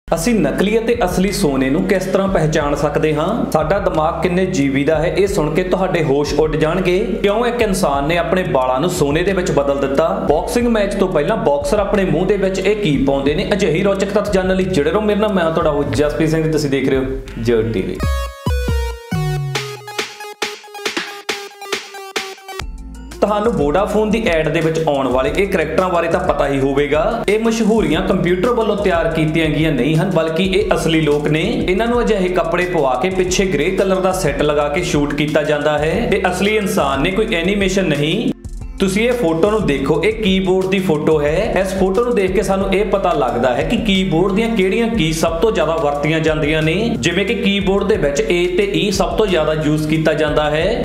ਅਸੀਂ ਨਕਲੀ ਅਤੇ ਅਸਲੀ ਸੋਨੇ ਨੂੰ ਕਿਸ ਤਰ੍ਹਾਂ ਪਹਿਚਾਨ ਸਕਦੇ ਹਾਂ? ਸਾਡਾ ਦਿਮਾਗ ਕਿੰਨੇ ਜੀਬੀ ਦਾ ਹੈ, ਇਹ ਸੁਣ ਕੇ ਤੁਹਾਡੇ ਹੋਸ਼ ਉੱਡ ਜਾਣਗੇ। ਕਿਉਂ ਇੱਕ ਇਨਸਾਨ ਨੇ ਆਪਣੇ ਵਾਲਾਂ ਨੂੰ ਸੋਨੇ ਦੇ ਵਿੱਚ ਬਦਲ ਦਿੱਤਾ? ਬਾਕਸਿੰਗ ਮੈਚ ਤੋਂ ਪਹਿਲਾਂ ਬਾਕਸਰ ਆਪਣੇ ਮੂੰਹ ਦੇ ਵਿੱਚ ਇਹ ਕੀ ਪਾਉਂਦੇ ਨੇ? ਅਜਿਹੀ ਰੌਚਕ ਤੱਥ ਜਾਣਨ ਲਈ ਜੁੜੇ ਰਹੋ ਮੇਰੇ ਨਾਲ। ਮੈਂ ਤੁਹਾਡਾ ਹੋਸਟ ਜਸਪ੍ਰੀਤ ਸਿੰਘ, ਤੁਸੀਂ ਦੇਖ ਰਹੇ ਹੋ ਜਰਡ ਟੀਵੀ। ਤੁਹਾਨੂੰ ਵੋਡਾਫੋਨ ਦੀ ਐਡ ਦੇ ਵਿੱਚ ਆਉਣ ਵਾਲੇ ਇਹ ਕਰੈਕਟਰਾਂ ਬਾਰੇ ਤਾਂ ਪਤਾ ਹੀ ਹੋਵੇਗਾ। ਇਹ ਮਸ਼ਹੂਰੀਆਂ ਕੰਪਿਊਟਰ ਵੱਲੋਂ ਤਿਆਰ ਕੀਤੀਆਂ ਗਈਆਂ ਨਹੀਂ ਹਨ, ਬਲਕਿ ਇਹ ਅਸਲੀ ਲੋਕ ਨੇ। ਇਹਨਾਂ ਨੂੰ ਅਜਿਹੇ ਕੱਪੜੇ ਪਵਾ ਕੇ ਪਿੱਛੇ ਗ੍ਰੇ ਕਲਰ ਦਾ ਸੈੱਟ ਲਗਾ ਕੇ ਸ਼ੂਟ ਕੀਤਾ ਜਾਂਦਾ ਹੈ। ਇਹ ਅਸਲੀ ਇਨਸਾਨ ਨੇ, ਕੋਈ ਐਨੀਮੇਸ਼ਨ ਨਹੀਂ। ਤੁਸੀਂ ਇਹ ਫੋਟੋ ਨੂੰ ਦੇਖੋ, ਇਹ ਕੀਬੋਰਡ ਦੀ ਫੋਟੋ ਹੈ। ਇਸ ਫੋਟੋ ਨੂੰ ਦੇਖ ਕੇ ਸਾਨੂੰ ਇਹ ਪਤਾ ਲੱਗਦਾ ਹੈ ਕਿ ਕੀਬੋਰਡ ਦੀਆਂ ਕਿਹੜੀਆਂ ਕੀ ਸਭ ਤੋਂ ਜ਼ਿਆਦਾ ਵਰਤੀਆਂ ਜਾਂਦੀਆਂ ਨੇ। ਜਿਵੇਂ ਕਿ ਕੀਬੋਰਡ ਦੇ ਵਿੱਚ A ਤੇ E ਸਭ ਤੋਂ ਜ਼ਿਆਦਾ ਯੂਜ਼ ਕੀਤਾ ਜਾਂਦਾ ਹੈ।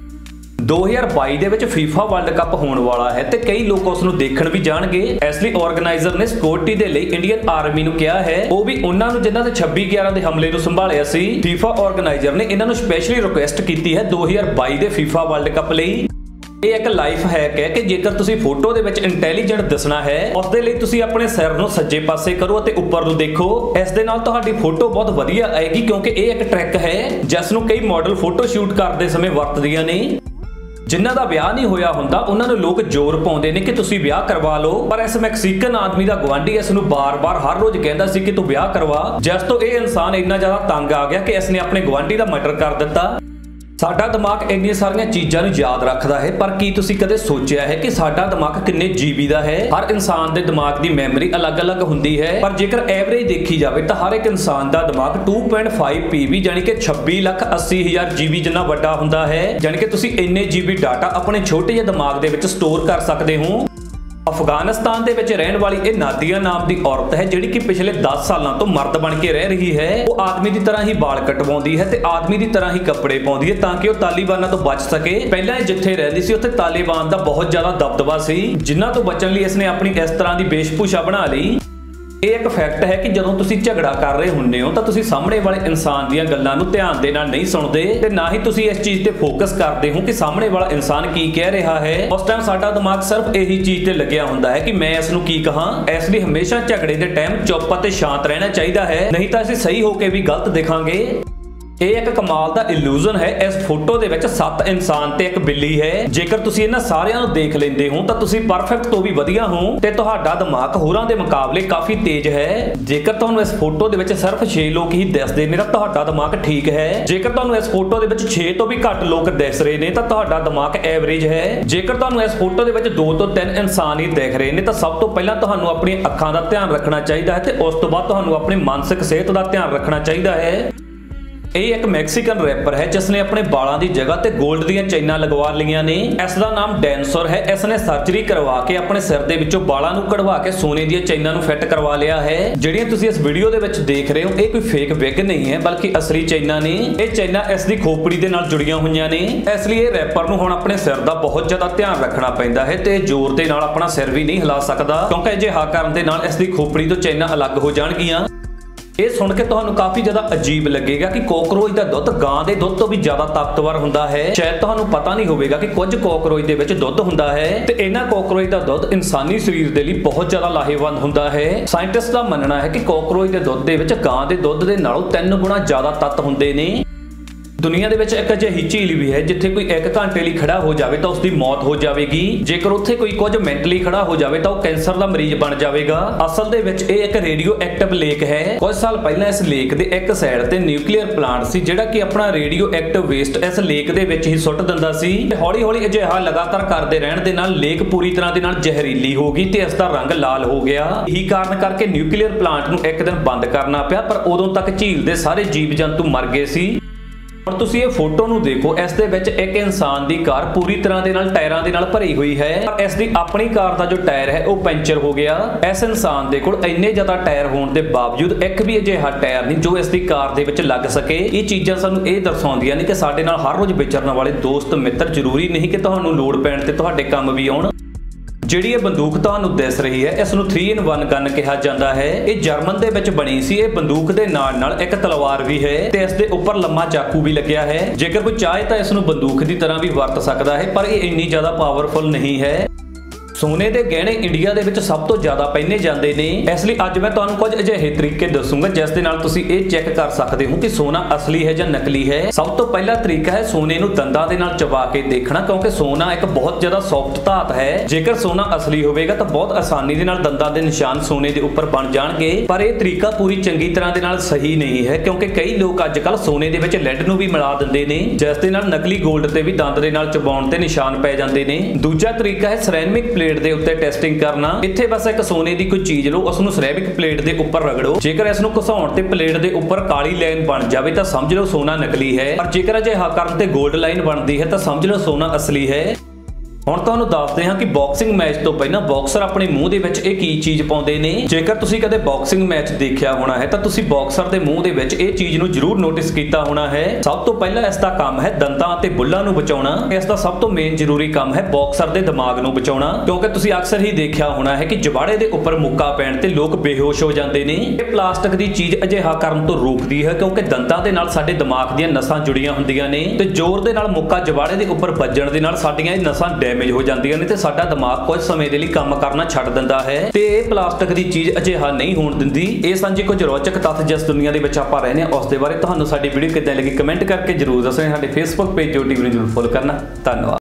2022 ਦੇ ਵਿੱਚ FIFA ਵਰਲਡ ਕੱਪ ਹੋਣ ਵਾਲਾ ਹੈ ਤੇ ਕਈ ਲੋਕ ਉਸ ਨੂੰ ਦੇਖਣ ਵੀ ਜਾਣਗੇ। ਇਸ ਲਈ ਆਰਗੇਨਾਈਜ਼ਰ ਨੇ ਸਿਕਿਉਰਿਟੀ ਦੇ ਲਈ ਇੰਡੀਅਨ ਆਰਮੀ ਨੂੰ ਕਿਹਾ ਹੈ, ਉਹ ਵੀ ਉਹਨਾਂ ਨੂੰ ਜਿਨ੍ਹਾਂ ਦੇ 26/11 ਦੇ ਹਮਲੇ ਨੂੰ ਸੰਭਾਲਿਆ ਸੀ। FIFA ਆਰਗੇਨਾਈਜ਼ਰ ਨੇ ਇਹਨਾਂ ਨੂੰ ਸਪੈਸ਼ਲੀ ਰਿਕੁਐਸਟ ਕੀਤੀ ਹੈ 2022 ਦੇ FIFA ਵਰਲਡ ਕੱਪ ਲਈ। ਇਹ ਇੱਕ ਲਾਈਫ ਹੈਕ ਹੈ ਕਿ ਜੇਕਰ ਤੁਸੀਂ ਫੋਟੋ ਦੇ ਵਿੱਚ ਇੰਟੈਲੀਜੈਂਟ ਦਿਸਣਾ ਹੈ, ਉਸ ਦੇ ਲਈ ਤੁਸੀਂ ਆਪਣੇ ਸਿਰ ਨੂੰ ਸੱਜੇ ਪਾਸੇ ਕਰੋ ਅਤੇ ਉੱਪਰ ਨੂੰ ਦੇਖੋ। ਇਸ ਦੇ ਨਾਲ ਤੁਹਾਡੀ ਫੋਟੋ ਬਹੁਤ ਵਧੀਆ ਆਏਗੀ, ਕਿਉਂਕਿ ਇਹ ਇੱਕ ਟ੍ਰਿਕ ਹੈ ਜਿਸ ਨੂੰ ਕਈ ਮਾਡਲ ਫੋਟੋ ਸ਼ੂਟ ਕਰਦੇ ਸਮੇਂ ਵਰਤਦੀਆਂ ਨੇ। ਜਿਨ੍ਹਾਂ ਦਾ ਵਿਆਹ ਨਹੀਂ ਹੋਇਆ ਹੁੰਦਾ ਉਹਨਾਂ ਨੂੰ ਲੋਕ ਜ਼ੋਰ ਪਾਉਂਦੇ ਨੇ ਕਿ ਤੁਸੀਂ ਵਿਆਹ ਕਰਵਾ ਲਓ, ਪਰ ਇਸ ਮੈਕਸੀਕਨ ਆਦਮੀ ਦਾ ਗਵਾਂਢੀ ਇਸ ਨੂੰ ਬਾਰ-ਬਾਰ ਹਰ ਰੋਜ਼ ਕਹਿੰਦਾ ਸੀ ਕਿ ਤੂੰ ਵਿਆਹ ਕਰਵਾ, ਜਿਸ ਤੋਂ ਇਹ ਇਨਸਾਨ ਇੰਨਾ ਜ਼ਿਆਦਾ ਤੰਗ ਆ ਗਿਆ ਕਿ ਇਸ ਨੇ ਆਪਣੇ ਗਵਾਂਢੀ ਦਾ ਮਰਡਰ ਕਰ ਦਿੱਤਾ। ਸਾਡਾ ਦਿਮਾਗ ਇੰਨੀਆਂ ਸਾਰੀਆਂ ਚੀਜ਼ਾਂ ਨੂੰ ਯਾਦ ਰੱਖਦਾ ਹੈ, ਪਰ ਕੀ ਤੁਸੀਂ ਕਦੇ ਸੋਚਿਆ ਹੈ ਕਿ ਸਾਡਾ ਦਿਮਾਗ ਕਿੰਨੇ ਜੀਬੀ ਦਾ ਹੈ? ਹਰ ਇਨਸਾਨ ਦੇ ਦਿਮਾਗ ਦੀ ਮੈਮਰੀ ਅਲੱਗ-ਅਲੱਗ ਹੁੰਦੀ ਹੈ, ਪਰ ਜੇਕਰ ਐਵਰੇਜ ਦੇਖੀ ਜਾਵੇ ਤਾਂ ਹਰ ਇੱਕ ਇਨਸਾਨ ਦਾ ਦਿਮਾਗ 2.5 PB ਯਾਨੀ ਕਿ 26,80,000 GB ਜਿੰਨਾ ਵੱਡਾ ਹੁੰਦਾ ਹੈ। ਯਾਨੀ ਕਿ ਤੁਸੀਂ ਇੰਨੇ GB ਡਾਟਾ ਆਪਣੇ ਛੋਟੇ ਜਿਹੇ ਦਿਮਾਗ ਦੇ ਵਿੱਚ ਸਟੋਰ ਕਰ ਸਕਦੇ ਹੋ। ਅਫਗਾਨਿਸਤਾਨ ਦੇ ਵਿੱਚ ਰਹਿਣ ਵਾਲੀ ਇਹ ਨਾਦੀਆ ਨਾਮ ਦੀ ਔਰਤ ਹੈ, ਜਿਹੜੀ ਕਿ ਪਿਛਲੇ 10 ਸਾਲਾਂ ਤੋਂ ਮਰਦ ਬਣ ਕੇ ਰਹਿ ਰਹੀ ਹੈ। ਉਹ ਆਦਮੀ ਦੀ ਤਰ੍ਹਾਂ ਹੀ ਵਾਲ ਕਟਵਾਉਂਦੀ ਹੈ ਤੇ ਆਦਮੀ ਦੀ ਤਰ੍ਹਾਂ ਹੀ ਕੱਪੜੇ ਪਾਉਂਦੀ ਹੈ ਤਾਂ ਕਿ ਉਹ ਤਾਲਿਬਾਨਾਂ ਤੋਂ ਬਚ ਸਕੇ। ਪਹਿਲਾਂ ਇਹ ਜਿੱਥੇ ਰਹਿੰਦੀ ਸੀ ਉੱਥੇ ਤਾਲਿਬਾਨ ਦਾ ਬਹੁਤ ਜ਼ਿਆਦਾ ਦਬਦਬਾ ਸੀ, ਜਿਨ੍ਹਾਂ ਤੋਂ ਬਚਣ ਲਈ ਇਸਨੇ ਆਪਣੀ ਇਸ ਤਰ੍ਹਾਂ ਦੀ ਵੇਸ਼ਭੂਸ਼ਾ ਬਣਾ ਲਈ। ਇਹ ਇੱਕ ਫੈਕਟ ਹੈ ਕਿ ਜਦੋਂ ਤੁਸੀਂ ਝਗੜਾ ਕਰ ਰਹੇ ਹੁੰਦੇ ਹੋ ਤਾਂ ਤੁਸੀਂ ਸਾਹਮਣੇ ਵਾਲੇ ਇਨਸਾਨ ਦੀਆਂ ਗੱਲਾਂ ਨੂੰ ਧਿਆਨ ਦੇ ਨਾਲ ਨਹੀਂ ਸੁਣਦੇ ਤੇ ਨਾ ਹੀ ਤੁਸੀਂ ਇਸ ਚੀਜ਼ ਤੇ ਫੋਕਸ ਕਰਦੇ ਹੋ ਕਿ ਸਾਹਮਣੇ ਵਾਲਾ ਇਨਸਾਨ ਕੀ ਕਹਿ ਰਿਹਾ ਹੈ। ਉਸ ਟਾਈਮ ਸਾਡਾ ਦਿਮਾਗ ਸਿਰਫ ਇਹੀ ਚੀਜ਼ ਤੇ ਲੱਗਿਆ ਹੁੰਦਾ ਹੈ ਕਿ ਮੈਂ ਇਸ ਨੂੰ ਕੀ ਕਹਾਂ। ਇਸ ਲਈ ਹਮੇਸ਼ਾ ਝਗੜੇ ਦੇ ਟਾਈਮ ਚੁੱਪ ਅਤੇ ਸ਼ਾਂਤ ਰਹਿਣਾ ਚਾਹੀਦਾ ਹੈ, ਨਹੀਂ ਤਾਂ ਅਸੀਂ ਸਹੀ ਹੋ ਕੇ ਵੀ ਗਲਤ ਦਿਖਾਂਗੇ। ਇਹ ਇੱਕ ਕਮਾਲ ਦਾ ਇਲੂਜ਼ਨ ਹੈ। ਇਸ ਫੋਟੋ ਦੇ ਵਿੱਚ 7 ਇਨਸਾਨ ਤੇ ਇੱਕ ਬਿੱਲੀ ਹੈ। ਜੇਕਰ ਤੁਸੀਂ ਇਹਨਾਂ ਸਾਰਿਆਂ ਨੂੰ ਦੇਖ ਲੈਂਦੇ ਹੋ ਤਾਂ ਤੁਸੀਂ ਪਰਫੈਕਟ ਤੋਂ ਵੀ ਵਧੀਆ ਹੋ ਤੇ ਤੁਹਾਡਾ ਦਿਮਾਗ ਹੋਰਾਂ ਦੇ ਮੁਕਾਬਲੇ ਕਾਫੀ ਤੇਜ਼ ਹੈ। ਜੇਕਰ ਤੁਹਾਨੂੰ ਇਸ ਫੋਟੋ ਦੇ ਵਿੱਚ ਸਿਰਫ 6 ਲੋਕ ਹੀ ਦਿਸਦੇ ਨੇ ਤਾਂ ਤੁਹਾਡਾ ਦਿਮਾਗ ਠੀਕ ਹੈ। ਜੇਕਰ ਤੁਹਾਨੂੰ ਇਸ ਫੋਟੋ ਦੇ ਵਿੱਚ 6 ਤੋਂ ਵੀ ਘੱਟ ਲੋਕ ਦਿਸ ਰਹੇ ਨੇ ਤਾਂ ਤੁਹਾਡਾ ਦਿਮਾਗ ਐਵਰੇਜ ਹੈ। ਜੇਕਰ ਤੁਹਾਨੂੰ ਇਸ ਫੋਟੋ ਦੇ ਵਿੱਚ 2 ਤੋਂ 3 ਇਨਸਾਨ ਹੀ ਦਿਖ ਰਹੇ ਨੇ ਤਾਂ ਸਭ ਤੋਂ ਪਹਿਲਾਂ ਤੁਹਾਨੂੰ ਆਪਣੀਆਂ ਅੱਖਾਂ ਦਾ ਧਿਆਨ ਰੱਖਣਾ ਚਾਹੀਦਾ ਹੈ ਤੇ ਉਸ ਤੋਂ ਬਾਅਦ ਤੁਹਾਨੂੰ ਆਪਣੀ ਮਾਨਸਿਕ ਸਿਹਤ ਦਾ ਧਿਆਨ ਰੱਖਣਾ ਚਾਹੀਦਾ ਹੈ। ਇਹ ਇੱਕ ਮੈਕਸੀਕਨ ਰੈਪਰ ਹੈ ਜਿਸ ਨੇ ਆਪਣੇ ਵਾਲਾਂ ਦੀ ਜਗ੍ਹਾ ਤੇ 골ਡ ਦੀਆਂ ਚੈਨਾਂ ਲਗਵਾ ਲਈਆਂ ਨੇ। ਇਸ ਦਾ ਨਾਮ ਡੈਂਸਰ ਹੈ। ਇਸ ਨੇ ਸਰਜਰੀ ਕਰਵਾ ਕੇ ਆਪਣੇ ਸਿਰ ਦੇ ਵਿੱਚੋਂ ਵਾਲਾਂ ਨੂੰ ਕਢਵਾ ਕੇ ਸੋਨੇ ਦੀਆਂ ਚੈਨਾਂ ਨੂੰ ਫਿੱਟ ਕਰਵਾ ਲਿਆ ਹੈ। ਜਿਹੜੀਆਂ ਤੁਸੀਂ ਇਸ ਵੀਡੀਓ ਦੇ ਵਿੱਚ ਦੇਖ ਰਹੇ ਹੋ ਇਹ ਕੋਈ ਫੇਕ ਵਿਗ ਨਹੀਂ ਹੈ, ਬਲਕਿ ਅਸਲੀ ਚੈਨਾਂ ਨੇ। ਇਹ ਚੈਨਾਂ ਇਸ ਦੀ ਖੋਪੜੀ ਦੇ ਨਾਲ ਜੁੜੀਆਂ ਹੋਈਆਂ ਨੇ। ਇਸ ਲਈ ਇਹ ਰੈਪਰ ਨੂੰ ਹੁਣ ਆਪਣੇ ਸਿਰ ਦਾ ਬਹੁਤ ਜ਼ਿਆਦਾ ਧਿਆਨ ਰੱਖਣਾ ਪੈਂਦਾ ਹੈ ਤੇ ਜ਼ੋਰ ਦੇ ਨਾਲ ਆਪਣਾ ਸਿਰ ਵੀ ਨਹੀਂ ਹਿਲਾ ਸਕਦਾ, ਕਿਉਂਕਿ ਅਜਿਹਾ ਕਰਨ ਦੇ ਨਾਲ ਇਸ ਦੀ ਖੋਪੜੀ ਤੋਂ ਚੈਨਾਂ ਅਲੱਗ ਹੋ ਜਾਣਗੀਆਂ। ਇਹ ਸੁਣ ਕੇ ਤੁਹਾਨੂੰ ਕਾਫੀ ਜ਼ਿਆਦਾ ਅਜੀਬ ਲੱਗੇਗਾ ਕਿ ਕਾਕਰੋਚ ਦਾ ਦੁੱਧ ਗਾਂ ਦੇ ਦੁੱਧ ਤੋਂ ਵੀ ਜ਼ਿਆਦਾ ਤਾਕਤਵਰ ਹੁੰਦਾ ਹੈ। ਸ਼ਾਇਦ ਤੁਹਾਨੂੰ ਪਤਾ ਨਹੀਂ ਹੋਵੇਗਾ ਕਿ ਕੁਝ ਕਾਕਰੋਚ ਦੇ ਵਿੱਚ ਦੁੱਧ ਹੁੰਦਾ ਹੈ ਤੇ ਇਹਨਾਂ ਕਾਕਰੋਚ ਦਾ ਦੁੱਧ ਇਨਸਾਨੀ ਸਰੀਰ ਦੇ ਲਈ ਬਹੁਤ ਜ਼ਿਆਦਾ ਲਾਹੇਵੰਦ ਹੁੰਦਾ ਹੈ। ਸਾਇੰਟਿਸਟ ਦਾ ਮੰਨਣਾ ਹੈ ਕਿ ਕਾਕਰੋਚ ਦੇ ਦੁੱਧ ਦੇ ਵਿੱਚ ਗਾਂ ਦੇ ਦੁੱਧ ਦੇ ਨਾਲੋਂ 3 ਗੁਣਾ ਜ਼ਿਆਦਾ ਤੱਤ ਹੁੰਦੇ ਨੇ। ਦੁਨੀਆ ਦੇ ਵਿੱਚ ਇੱਕ ਅਜਿਹੀ ਝੀਲ ਵੀ ਹੈ ਜਿੱਥੇ ਕੋਈ 1 ਘੰਟੇ ਲਈ ਖੜਾ ਹੋ ਜਾਵੇ ਤਾਂ ਉਸ ਦੀ ਮੌਤ ਹੋ ਜਾਵੇਗੀ। ਜੇਕਰ ਉੱਥੇ ਕੋਈ ਕੁਝ ਮਿੰਟ ਲਈ ਖੜਾ ਹੋ ਜਾਵੇ ਤਾਂ ਉਹ ਕੈਂਸਰ ਦਾ ਮਰੀਜ਼ ਬਣ ਜਾਵੇਗਾ। ਅਸਲ ਦੇ ਵਿੱਚ ਇਹ ਇੱਕ ਰੇਡੀਓ ਐਕਟਿਵ ਲੇਕ ਹੈ। ਕੁਝ ਸਾਲ ਪਹਿਲਾਂ ਇਸ ਲੇਕ ਦੇ ਇੱਕ ਸਾਈਡ ਤੇ ਨਿਊਕਲੀਅਰ ਪਲਾਂਟ ਸੀ ਜਿਹੜਾ ਕਿ ਆਪਣਾ ਰੇਡੀਓ ਐਕਟਿਵ ਵੇਸਟ ਇਸ ਲੇਕ ਦੇ ਵਿੱਚ ਹੀ ਸੁੱਟ ਦਿੰਦਾ ਸੀ ਤੇ ਹੌਲੀ-ਹੌਲੀ ਅਜਿਹਾ ਲਗਾਤਾਰ ਕਰਦੇ ਰਹਿਣ ਦੇ ਨਾਲ ਲੇਕ ਪੂਰੀ ਤਰ੍ਹਾਂ ਦੇ ਨਾਲ ਜ਼ਹਿਰੀਲੀ ਹੋ ਗਈ ਤੇ ਇਸ ਦਾ ਰੰਗ ਲਾਲ ਹੋ ਗਿਆ। ਇਹੀ ਕਾਰਨ ਕਰਕੇ ਨਿਊਕਲੀਅਰ ਪਲਾਂਟ ਨੂੰ ਇੱਕ ਦਿਨ ਬੰਦ ਕਰਨਾ ਪਿਆ, ਪਰ ਉਦੋਂ ਤੱਕ ਝੀਲ ਦੇ ਸਾਰੇ ਜੀਵ ਜੰਤੂ ਮਰ ਗਏ ਸੀ। ਹੁਣ ਤੁਸੀਂ ਇਹ ਫੋਟੋ ਨੂੰ ਦੇਖੋ, ਇਸ ਦੇ ਵਿੱਚ ਇੱਕ ਇਨਸਾਨ ਦੀ ਕਾਰ ਪੂਰੀ ਤਰ੍ਹਾਂ ਦੇ ਨਾਲ ਟਾਇਰਾਂ ਦੇ ਨਾਲ ਭਰੀ ਹੋਈ ਹੈ, ਪਰ ਇਸ ਦੀ ਆਪਣੀ ਕਾਰ ਦਾ ਜੋ ਟਾਇਰ ਹੈ ਉਹ ਪੈਂਚਰ ਹੋ ਗਿਆ। ਇਸ ਇਨਸਾਨ ਦੇ ਕੋਲ ਇੰਨੇ ਜ਼ਿਆਦਾ ਟਾਇਰ ਹੋਣ ਦੇ ਬਾਵਜੂਦ ਇੱਕ ਵੀ ਅਜਿਹਾ ਟਾਇਰ ਨਹੀਂ ਜੋ ਇਸ ਦੀ ਕਾਰ ਦੇ ਵਿੱਚ ਲੱਗ ਸਕੇ। ਇਹ ਚੀਜ਼ਾਂ ਸਾਨੂੰ ਇਹ ਦਰਸਾਉਂਦੀਆਂ ਨੇ ਕਿ ਸਾਡੇ ਨਾਲ ਹਰ ਰੋਜ਼ ਵਿਚਰਨ ਵਾਲੇ ਦੋਸਤ ਮਿੱਤਰ ਜ਼ਰੂਰੀ ਨਹੀਂ ਕਿ ਤੁਹਾਨੂੰ ਲੋੜ ਪੈਣ ਤੇ ਤੁਹਾਡੇ ਕੰਮ ਵੀ ਆਉਣ। ਜਿਹੜੀ ਇਹ ਬੰਦੂਕ ਤੁਹਾਨੂੰ ਦਿਸ ਰਹੀ ਹੈ ਇਸ ਨੂੰ 3-in-1 ਗਨ ਕਿਹਾ ਜਾਂਦਾ ਹੈ। ਇਹ ਜਰਮਨ ਦੇ ਵਿੱਚ ਬਣੀ ਸੀ। ਇਹ ਬੰਦੂਕ ਦੇ ਨਾਲ ਨਾਲ ਇੱਕ ਤਲਵਾਰ ਵੀ ਹੈ ਤੇ ਇਸ ਦੇ ਉੱਪਰ ਲੰਮਾ ਚਾਕੂ ਵੀ ਲੱਗਿਆ ਹੈ। ਜੇਕਰ ਕੋਈ ਚਾਹੇ ਤਾਂ ਇਸ ਨੂੰ ਬੰਦੂਕ ਦੀ ਤਰ੍ਹਾਂ ਵੀ ਵਰਤ ਸਕਦਾ ਹੈ, ਪਰ ਇਹ ਇੰਨੀ ਜ਼ਿਆਦਾ ਪਾਵਰਫੁਲ ਨਹੀਂ ਹੈ। ਸੋਨੇ ਦੇ ਗਹਿਣੇ ਇੰਡੀਆ ਦੇ ਵਿੱਚ ਸਭ ਤੋਂ ਜ਼ਿਆਦਾ ਪਹਿਨੇ ਜਾਂਦੇ ਨੇ। ਇਸ ਲਈ ਅੱਜ ਮੈਂ ਤੁਹਾਨੂੰ ਕੁਝ ਅਜਿਹੇ ਤਰੀਕੇ ਦੱਸੂਗਾ ਜਿਸ ਦੇ ਨਾਲ ਤੁਸੀਂ ਇਹ ਚੈੱਕ ਕਰ ਸਕਦੇ ਹੋ ਕਿ ਸੋਨਾ ਅਸਲੀ ਹੈ ਜਾਂ ਨਕਲੀ ਹੈ। ਸਭ ਤੋਂ ਪਹਿਲਾ ਤਰੀਕਾ ਹੈ ਸੋਨੇ ਨੂੰ ਦੰਦਾਂ ਦੇ ਨਾਲ ਚਬਾ ਕੇ ਦੇਖਣਾ, ਕਿਉਂਕਿ ਸੋਨਾ ਇੱਕ ਬਹੁਤ ਜ਼ਿਆਦਾ ਸੌਫਟ ਧਾਤ ਹੈ। ਜੇਕਰ ਸੋਨਾ ਅਸਲੀ ਹੋਵੇਗਾ ਤਾਂ ਬਹੁਤ ਆਸਾਨੀ ਦੇ ਨਾਲ ਦੰਦਾਂ ਦੇ ਨਿਸ਼ਾਨ ਸੋਨੇ ਦੇ ਉੱਪਰ ਬਣ ਜਾਣਗੇ, ਪਰ ਇਹ ਤਰੀਕਾ ਪੂਰੀ ਚੰਗੀ ਤਰ੍ਹਾਂ ਦੇ ਨਾਲ ਸਹੀ ਨਹੀਂ ਹੈ, ਕਿਉਂਕਿ ਕਈ ਲੋਕ ਅੱਜ-ਕੱਲ ਸੋਨੇ ਦੇ ਵਿੱਚ ਲੈਡ ਨੂੰ ਵੀ ਮਿਲਾ ਦਿੰਦੇ ਨੇ, ਜਿਸ ਦੇ ਨਾਲ ਨਕਲੀ 골ਡ ਤੇ ਵੀ ਦੰਦ ਦੇ ਨਾਲ ਚਬਾਉਣ ਤੇ ਨਿਸ਼ਾਨ ਪੈ ਜਾਂਦੇ ਨੇ। ਦੂਜਾ ਤਰੀਕਾ ਹੈ ਸਰੈਮਿਕ ਪਲੇਟ ਦੇ ਉੱਤੇ ਟੈਸਟਿੰਗ ਕਰਨਾ। ਇੱਥੇ ਬਸ ਇੱਕ ਸੋਨੇ ਦੀ ਕੋਈ ਚੀਜ਼ ਲਓ, ਉਸ ਨੂੰ ਸਰੈਮਿਕ ਪਲੇਟ ਦੇ ਉੱਪਰ ਰਗੜੋ। ਜੇਕਰ ਇਸ ਨੂੰ ਘਸਾਉਣ ਤੇ ਪਲੇਟ ਦੇ ਉੱਪਰ ਕਾਲੀ ਲਾਈਨ ਬਣ ਜਾਵੇ ਤਾਂ ਸਮਝ ਲਓ ਸੋਨਾ ਨਕਲੀ ਹੈ, ਪਰ ਜੇਕਰ ਅਜਿਹਾ ਕਰਨ ਤੇ 골ਡ ਲਾਈਨ ਬਣਦੀ ਹੈ ਤਾਂ ਸਮਝ ਲਓ ਸੋਨਾ ਅਸਲੀ ਹੈ। ਹੁਣ ਤੁਹਾਨੂੰ ਦੱਸਦੇ ਹਾਂ ਕਿ ਬਾਕਸਿੰਗ ਮੈਚ ਤੋਂ ਪਹਿਲਾਂ ਬਾਕਸਰ ਆਪਣੇ ਮੂੰਹ ਦੇ ਵਿੱਚ ਇਹ ਕੀ ਚੀਜ਼ ਪਾਉਂਦੇ ਨੇ। ਜੇਕਰ ਤੁਸੀਂ ਕਦੇ ਬਾਕਸਿੰਗ ਮੈਚ ਦੇਖਿਆ ਹੋਣਾ ਹੈ ਤਾਂ ਤੁਸੀਂ ਬਾਕਸਰ ਦੇ ਮੂੰਹ ਦੇ ਵਿੱਚ ਇਹ ਚੀਜ਼ ਨੂੰ ਜ਼ਰੂਰ ਨੋਟਿਸ ਕੀਤਾ ਹੋਣਾ ਹੈ। ਸਭ ਤੋਂ ਪਹਿਲਾਂ ਇਸ ਦਾ ਕੰਮ ਹੈ ਦੰਦਾਂ ਅਤੇ ਬੁੱਲਾਂ ਨੂੰ ਬਚਾਉਣਾ। ਇਸ ਦਾ ਸਭ ਤੋਂ ਮੇਨ ਜ਼ਰੂਰੀ ਕੰਮ ਹੈ ਬਾਕਸਰ ਦੇ ਦਿਮਾਗ ਨੂੰ ਬਚਾਉਣਾ, ਕਿਉਂਕਿ ਤੁਸੀਂ ਅਕਸਰ ਹੀ ਦੇਖਿਆ ਹੋਣਾ ਹੈ ਕਿ ਜਬਾੜੇ ਦੇ ਉੱਪਰ ਮੁੱਕਾ ਪੈਣ ਤੇ ਲੋਕ ਬੇਹੋਸ਼ ਹੋ ਜਾਂਦੇ ਨੇ। ਇਹ ਪਲਾਸਟਿਕ ਦੀ ਚੀਜ਼ ਅਜਿਹਾ ਕਰਨ ਤੋਂ ਰੋਕਦੀ ਹੈ, ਕਿਉਂਕਿ ਦੰਦਾਂ ਦੇ ਨਾਲ ਸਾਡੇ ਦਿਮਾਗ ਦੀਆਂ ਨਸਾਂ ਜੁੜੀਆਂ ਹੁੰਦੀਆਂ ਨੇ ਤੇ ਜ਼ੋਰ ਦੇ ਨਾਲ ਮੁੱਕਾ ਜਬਾੜੇ ਦੇ ਉੱਪਰ ਵੱਜਣ ਦੇ ਨਾਲ ਸਾਡੀਆਂ ਇਹ ਨਸਾਂ ਡੈਮੇਜ ਹੋ ਜਾਂਦੀਆਂ ਨੇ ਤੇ ਸਾਡਾ ਦਿਮਾਗ ਕੁਝ ਸਮੇਂ ਦੇ ਲਈ ਕੰਮ ਕਰਨਾ ਛੱਡ ਦਿੰਦਾ ਹੈ। ਤੇ ਇਹ ਪਲਾਸਟਿਕ ਦੀ ਚੀਜ਼ ਅਜਿਹਾ ਨਹੀਂ ਹੋਣ ਦਿੰਦੀ। ਇਹ ਸਾਂਝੇ ਕੁਝ ਰੋਚਕ ਤੱਥ ਜਿਸ ਦੁਨੀਆ ਦੇ ਵਿੱਚ ਆਪਾਂ ਰਹਿੰਦੇ ਹਾਂ ਉਸ ਦੇ ਬਾਰੇ ਤੁਹਾਨੂੰ ਸਾਡੀ ਵੀਡੀਓ ਕਿੱਦਾਂ ਲੱਗੀ ਕਮੈਂਟ ਕਰਕੇ ਜਰੂਰ ਦੱਸਣਾ। ਸਾਡੇ ਫੇਸਬੁੱਕ ਪੇਜ ਜੋ ਟੀਵੀ ਨੂੰ ਜਰੂਰ ਫੋਲੋ ਕਰਨਾ। ਧੰਨਵਾਦ।